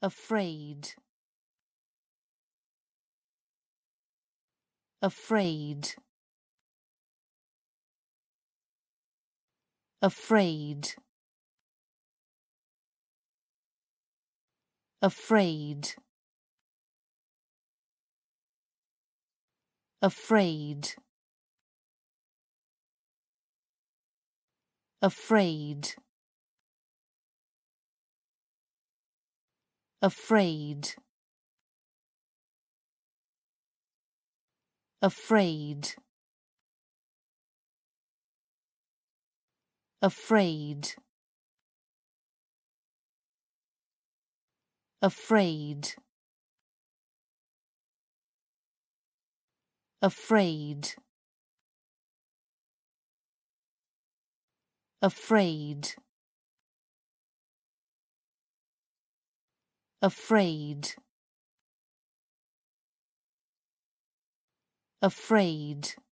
Afraid. Afraid. Afraid. Afraid. Afraid. Afraid. Afraid. Afraid. Afraid. Afraid. Afraid. Afraid. Afraid. Afraid.